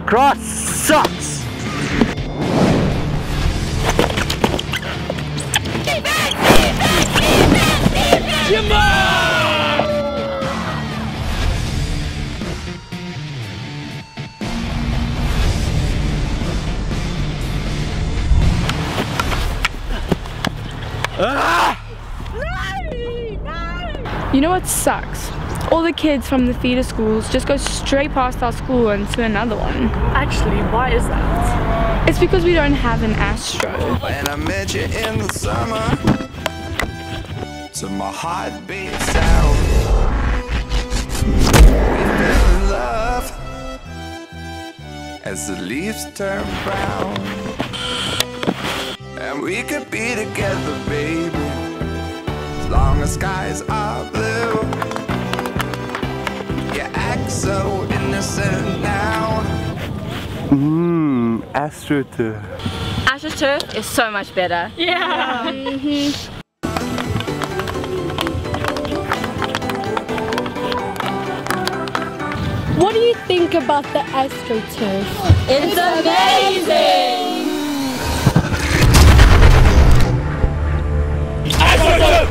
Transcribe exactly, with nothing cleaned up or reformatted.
Grass sucks! Defense! Defense! Defense! Defense! Jimbo! Ah! You know what sucks? All the kids from the feeder schools just go straight past our school and to another one. Actually, why is that? It's because we don't have an Astro. When I met you in the summer, to my heartbeat sound, we fell in love as the leaves turn brown. And we could be together, baby, as long as skies are blue. You act so innocent now. Mmm, Astroturf. Astroturf is so much better. Yeah. Mm-hmm. What do you think about the Astroturf? It's amazing! Astroturf!